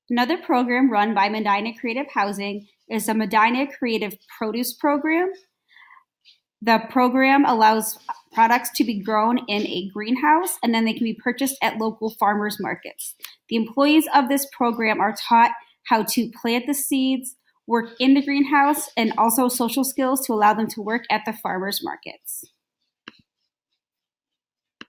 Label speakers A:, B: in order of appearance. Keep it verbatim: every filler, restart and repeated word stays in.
A: Another program run by Medina Creative Housing is the Medina Creative Produce Program. The program allows products to be grown in a greenhouse, and then they can be purchased at local farmers markets. The employees of this program are taught how to plant the seeds, work in the greenhouse, and also social skills to allow them to work at the farmers markets.